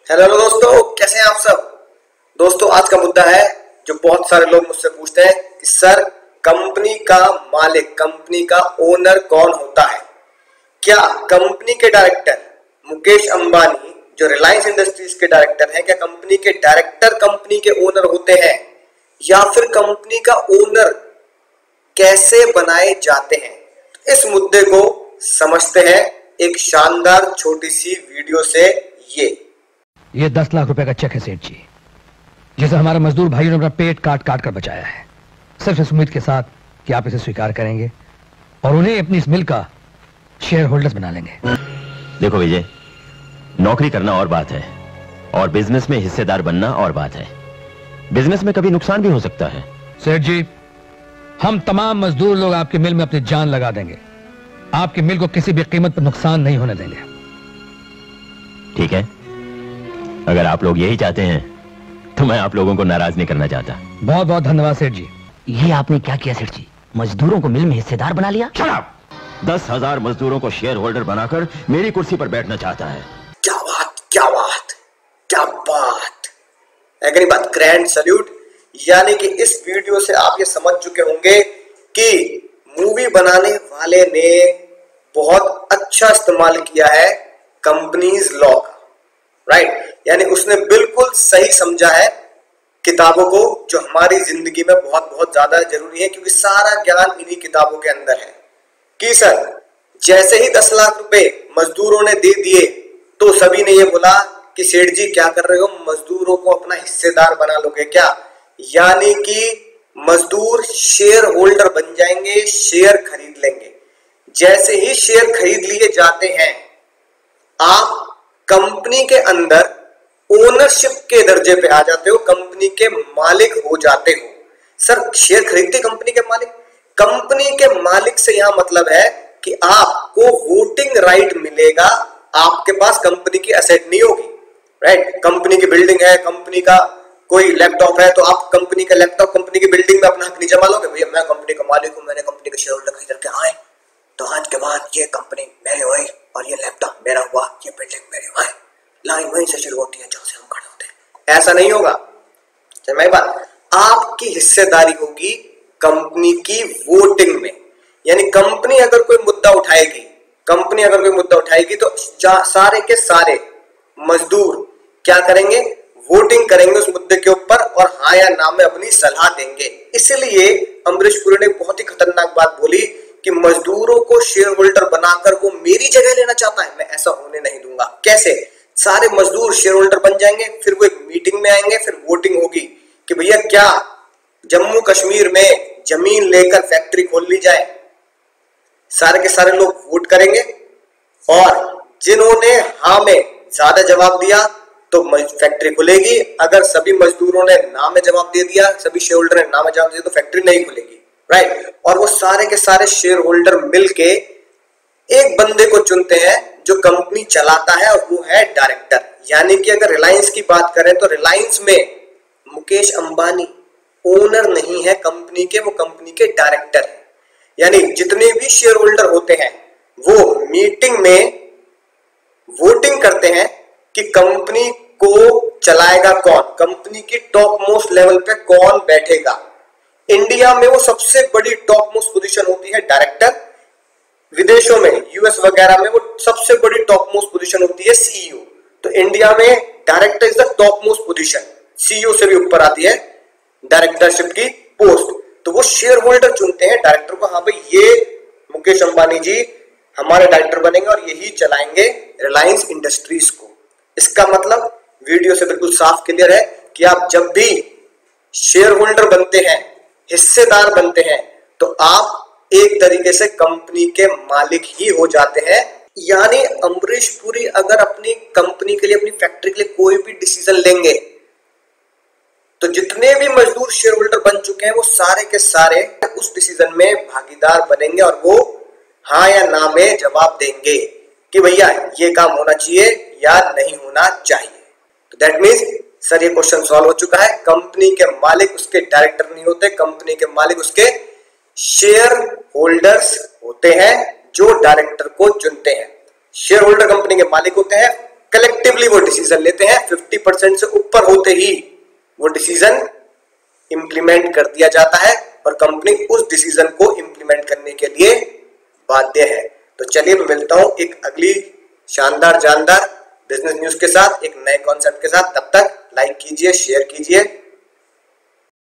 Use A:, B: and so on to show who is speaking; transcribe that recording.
A: Hello दोस्तों, कैसे हैं आप सब। दोस्तों, आज का मुद्दा है जो बहुत सारे लोग मुझसे पूछते हैं कि सर, कंपनी का मालिक, कंपनी का ओनर कौन होता है। क्या कंपनी के डायरेक्टर मुकेश अंबानी जो रिलायंस इंडस्ट्रीज के डायरेक्टर हैं, क्या कंपनी के डायरेक्टर कंपनी के ओनर होते हैं, या फिर कंपनी का ओनर कैसे बनाए जाते हैं। तो इस मुद्दे को समझते हैं एक शानदार छोटी सी वीडियो से।
B: ये 10 लाख रुपए का चेक है सेठ जी, जिसे हमारे मजदूर भाइयों ने अपना पेट काट काट कर बचाया है, सिर्फ इस उम्मीद के साथ कि आप इसे स्वीकार करेंगे और उन्हें अपनी इस मिल का शेयर होल्डर्स बना लेंगे।
C: देखो विजय, नौकरी करना और बात है और बिजनेस में हिस्सेदार बनना और बात है। बिजनेस में कभी नुकसान भी हो सकता है।
B: सेठ जी, हम तमाम मजदूर लोग आपकी मिल में अपनी जान लगा देंगे, आपकी मिल को किसी भी कीमत पर नुकसान नहीं होने देंगे।
C: ठीक है, अगर आप लोग यही चाहते हैं तो मैं आप लोगों को नाराज नहीं करना चाहता।
B: बहुत बहुत धन्यवाद सेठ जी।
D: ये आपने क्या किया सेठ जी, मजदूरों को मिल में हिस्सेदार बना लिया।
C: 10,000 मजदूरों को शेयर होल्डर बनाकर मेरी कुर्सी पर बैठना चाहता है।
A: क्या बात, क्या बात, क्या बात है कि नहीं बात। Grand salute. यानी कि इस वीडियो से आप ये समझ चुके होंगे कि मूवी बनाने वाले ने बहुत अच्छा इस्तेमाल किया है कंपनीज लॉ का, राइट। यानी उसने बिल्कुल सही समझा है किताबों को, जो हमारी जिंदगी में बहुत बहुत ज्यादा जरूरी है, क्योंकि सारा ज्ञान इन्हीं किताबों के अंदर है। कि सर, जैसे ही 10 लाख रुपए मजदूरों ने दे दिए तो सभी ने ये बोला कि सेठ जी क्या कर रहे हो, मजदूरों को अपना हिस्सेदार बना लोगे क्या। यानी कि मजदूर शेयर होल्डर बन जाएंगे, शेयर खरीद लेंगे। जैसे ही शेयर खरीद लिए जाते हैं, आप कंपनी के अंदर ओनरशिप के दर्जे पे आ जाते हो, कंपनी के मालिक हो जाते हो। सर, शेयर खरीदते कंपनी के मालिक। कंपनी के मालिक से यहां मतलब है कि आपको वोटिंग राइट मिलेगा, आपके पास कंपनी की एसेट नहीं होगी, राइट। कंपनी की बिल्डिंग है, कंपनी का कोई लैपटॉप है, तो आप कंपनी का लैपटॉप कंपनी की बिल्डिंग में अपना हक नहीं जमा लोगे। भैया, मैं कंपनी का मालिक हूं, मैंने कंपनी के शेयर होल्डर खरीद के आए, तो आज के बाद ये कंपनी मेरी हुई और ये लैपटॉप मेरा हुआ, ये बिल्डिंग मेरी हुई। लाइन वहीं से शुरू होती है जहां से हम खड़े होते हैं। ऐसा नहीं होगा। मैं बात, आपकी हिस्सेदारी होगी कंपनी की वोटिंग में। यानी कंपनी अगर कोई मुद्दा उठाएगी, तो सारे के सारे मजदूर क्या करेंगे, वोटिंग करेंगे उस मुद्दे के ऊपर और हाँ या ना में अपनी सलाह देंगे। इसलिए अमरीश पुरी ने बहुत ही खतरनाक बात बोली कि मजदूरों को शेयर होल्डर बनाकर वो मेरी जगह लेना चाहता है, मैं ऐसा होने नहीं दूंगा। कैसे? सारे मजदूर शेयर होल्डर बन जाएंगे, फिर वो एक मीटिंग में आएंगे, फिर वोटिंग होगी कि भैया क्या जम्मू कश्मीर में जमीन लेकर फैक्ट्री खोल ली जाए। सारे के सारे लोग वोट करेंगे और जिन्होंने हाँ में ज्यादा जवाब दिया तो फैक्ट्री खुलेगी। अगर सभी मजदूरों ने ना में जवाब दे दिया, सभी शेयर होल्डर ने ना में जवाब दिया, तो फैक्ट्री नहीं खुलेगी, राइट। और वो सारे के सारे शेयर होल्डर मिलके एक बंदे को चुनते हैं जो कंपनी चलाता है, और वो है डायरेक्टर। यानी कि अगर रिलायंस की बात करें तो रिलायंस में मुकेश अंबानी ओनर नहीं है कंपनी के, वो कंपनी के डायरेक्टर है। यानी जितने भी शेयर होल्डर होते हैं वो मीटिंग में वोटिंग करते हैं कि कंपनी को चलाएगा कौन, कंपनी की टॉप मोस्ट लेवल पे कौन बैठेगा। इंडिया में वो सबसे बड़ी टॉप मोस्ट पोजीशन होती है डायरेक्टर। विदेशों में, यूएस वगैरह में, वो सबसे बड़ी टॉप मोस्ट पोजीशन होती है सीईओ। तो इंडिया में director is the top most position, CEO से भी ऊपर आती है डायरेक्टरशिप की पोस्ट। तो वो शेयर होल्डर चुनते हैं डायरेक्टर को, हाँ भाई ये मुकेश अंबानी जी हमारे डायरेक्टर बनेंगे और यही चलाएंगे रिलायंस इंडस्ट्रीज को। इसका मतलब वीडियो से बिल्कुल साफ क्लियर है कि आप जब भी शेयर होल्डर बनते हैं, हिस्सेदार बनते हैं, तो आप एक तरीके से कंपनी के मालिक ही हो जाते हैं। यानी अमरीश पुरी अगर अपनी कंपनी के लिए, अपनी फैक्ट्री के लिए कोई भी डिसीजन लेंगे, तो जितने भी मजदूर शेयर होल्डर बन चुके हैं वो सारे के सारे उस डिसीजन में भागीदार बनेंगे और वो हाँ या ना में जवाब देंगे कि भैया ये काम होना चाहिए या नहीं होना चाहिए। तो दैट मीन्स सर ये क्वेश्चन सॉल्व हो चुका है। कंपनी के मालिक उसके डायरेक्टर नहीं होते, कंपनी के मालिक उसके शेयर होल्डर्स होते हैं जो डायरेक्टर को चुनते हैं। शेयर होल्डर कंपनी के मालिक होते हैं, कलेक्टिवली वो डिसीजन लेते हैं। 50% से ऊपर होते ही वो डिसीजन इंप्लीमेंट कर दिया जाता है और कंपनी उस डिसीजन को इंप्लीमेंट करने के लिए बाध्य है। तो चलिए मैं मिलता हूं एक अगली शानदार जानदार बिजनेस न्यूज के साथ, एक नए कॉन्सेप्ट के साथ। तब तक लाइक कीजिए, शेयर कीजिए